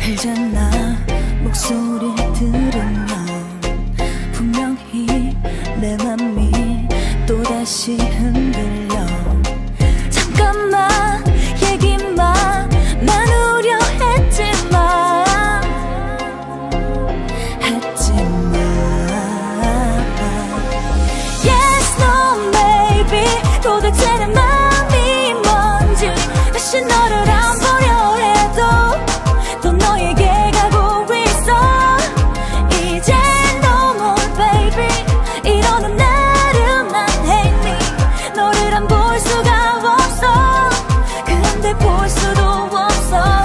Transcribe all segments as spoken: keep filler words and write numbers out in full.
알잖아. 목소리를 들으면 분명히 내 맘이 또다시 흔들려. 잠깐만 얘기만 나누려 했지만 했지만 Yes, no, maybe 도대체 내 맘이 뭔지 다시 너를 안 보려 해도 또 너에게 가고 있어. 이제 no more baby 이러는 나를 난 hate me. 너를 안 볼 수가 없어. 근데 볼 수도 없어.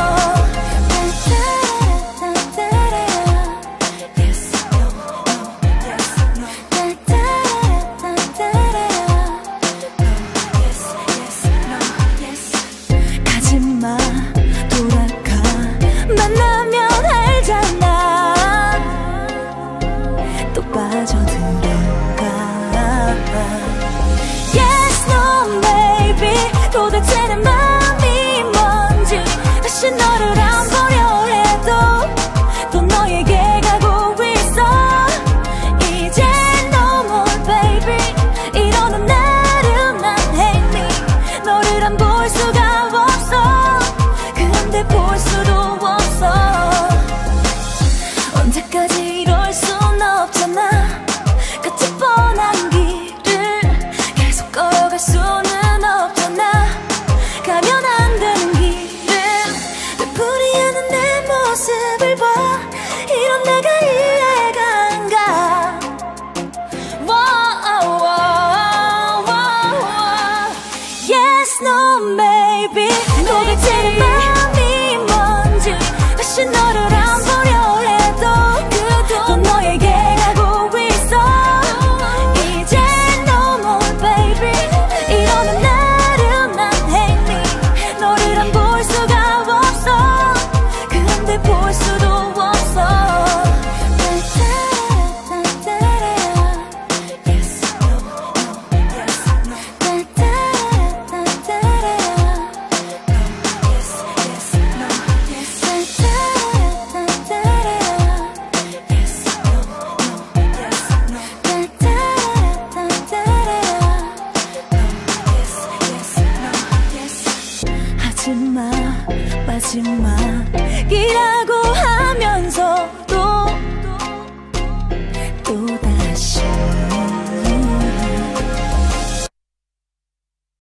가지마 돌아가 만나면 알잖아. 또 빠져들어가. Yes, no, maybe 도대체 내 맘이 뭔지 다시 너를 안 보려 해도 또 너에게 가고 있어. 이제 no more baby 이러는 나를 난 hate me. 너를 안 볼 수가 없어. 근데 볼 수도 없어. 언제까지 이럴 순 없잖아. 끝이 뻔한 길을 계속 걸어갈 수는 없잖아. 가면 안 되는 길을 되풀이 하는 내 모습을 봐. 이런 내가 이해가 안 가. Wow, wow, wow, wow. Yes, no, maybe 도대체 내 맘이 뭔지 다시 너를 안 보려 해도 또 너에게 가고 있어. 이제 no more baby 이러는 나를 난 hate me. 너를 안 볼 수가 없어. 근데 볼 수도 없어. 하지마 마지막이라고 하면서도 또다시